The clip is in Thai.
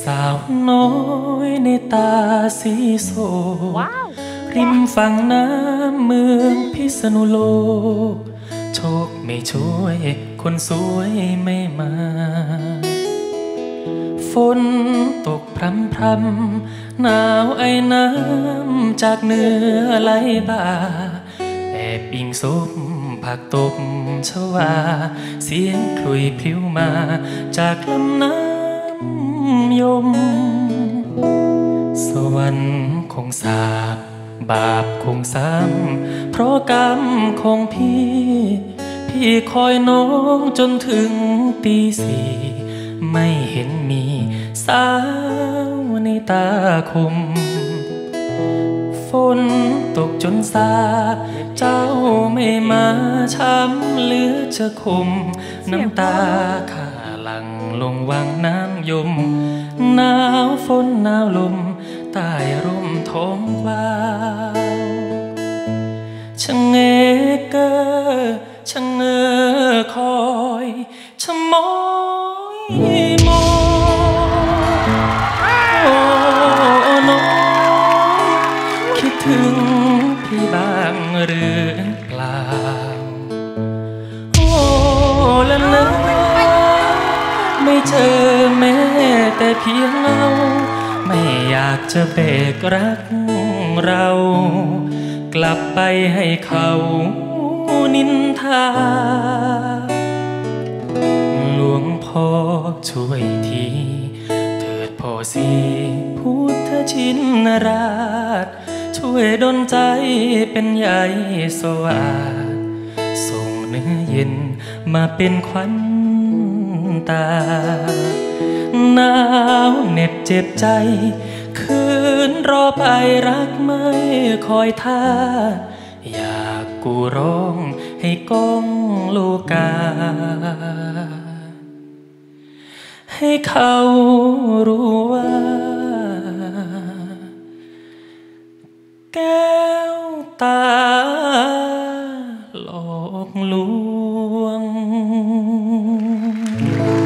าวน้อยในตาสีโศกริมฝั่งน้ำเมืองพิษณุโลกโชคไม่ช่วยคนสวยไม่มาฝนตกพรำพรำหนาวไอน้ำจากเหนือไหลบ่าแอบอิงซบผักตบชวาเสียงคลุยพลิ้วมาจากลำน้ำยมสวรรค์คงสาบบาปคงซ้ำเพราะกรรมของพี่คอยน้องจนถึงตีสี่ไม่เห็นมีสาวในตาคมฝนตกจนสาเจ้าไม่มาช้ำเหลือจะคมน้ำตาข้าหลั่งลงวังน้ำยมหนาวฝนหนาวลมใต้ร่มท้องฟ้าชะเงเกอชะเงอคอยชะมอยมองโอ้น้องคิดถึงพี่บ้างหรือเปล่าโอ้ละเนอไม่เจอแม้แต่เพียงเงาไม่อยากจะเบกรักเรากลับไปให้เขานินทาหลวงพ่อช่วยทีเถิดพ่อสีพุทธชินราชช่วยดลใจเป็นใหญ่สว่างส่งเนื้อเย็นมาเป็นขวัญตาหนาวเหน็บเจ็บใจคืนรอไปรักไม่คอยท่าอยากกูร้องให้ก้องโลกาให้เขารู้ว่าแก้วตาหลอกลวง